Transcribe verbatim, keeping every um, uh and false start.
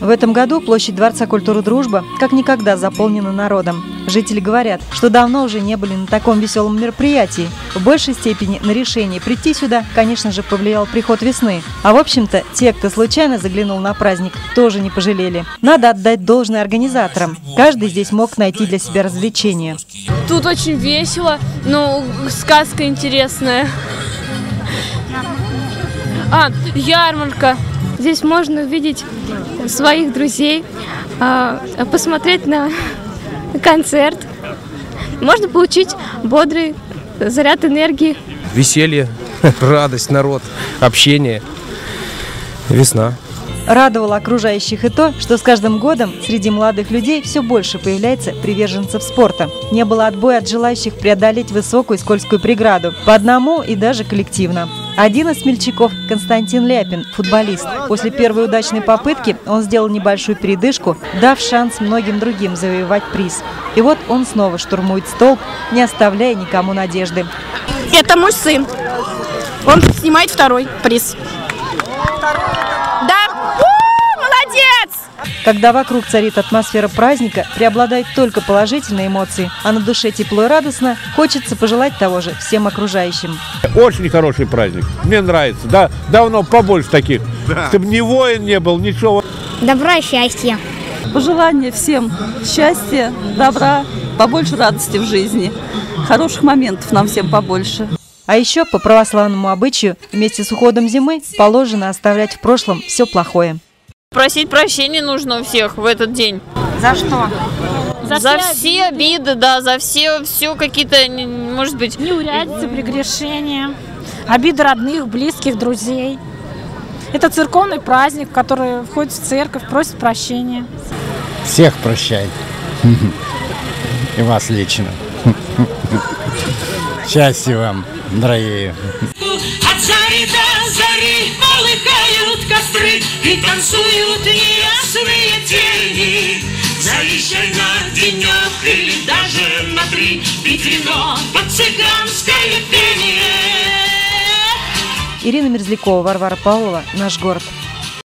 В этом году площадь Дворца культуры «Дружба» как никогда заполнена народом. Жители говорят, что давно уже не были на таком веселом мероприятии. В большей степени на решение прийти сюда, конечно же, повлиял приход весны. А в общем-то, те, кто случайно заглянул на праздник, тоже не пожалели. Надо отдать должное организаторам. Каждый здесь мог найти для себя развлечения. Тут очень весело, но сказка интересная. А, ярмарка. Здесь можно увидеть своих друзей, посмотреть на концерт. Можно получить бодрый заряд энергии. Веселье, радость, народ, общение, весна. Радовало окружающих и то, что с каждым годом среди молодых людей все больше появляется приверженцев спорта. Не было отбоя от желающих преодолеть высокую и скользкую преграду, по одному и даже коллективно. Один из смельчаков – Константин Ляпин, футболист. После первой удачной попытки он сделал небольшую передышку, дав шанс многим другим завоевать приз. И вот он снова штурмует столб, не оставляя никому надежды. Это мой сын. Он снимает второй приз. Да. Когда вокруг царит атмосфера праздника, преобладают только положительные эмоции, а на душе тепло и радостно, хочется пожелать того же всем окружающим. Очень хороший праздник. Мне нравится. Да, давно побольше таких. Да. Чтобы ни воин не был, ничего. Добра и счастья. Пожелания всем счастья, добра, побольше радости в жизни. Хороших моментов нам всем побольше. А еще по православному обычаю вместе с уходом зимы положено оставлять в прошлом все плохое. Просить прощения нужно у всех в этот день. За что? За, за все, все обиды, да, за все, все какие-то, может быть... Неурядицы, прегрешения, обиды родных, близких, друзей. Это церковный праздник, в который входит в церковь, просит прощения. Всех прощай. И вас лично. Счастья вам, дорогие. От зари до зари полыхают костры и танцуют неясные тени. Заезжай на денек или даже на три, пить вино под цыганское пение. Ирина Мерзлякова, Варвара Павлова, «Наш город».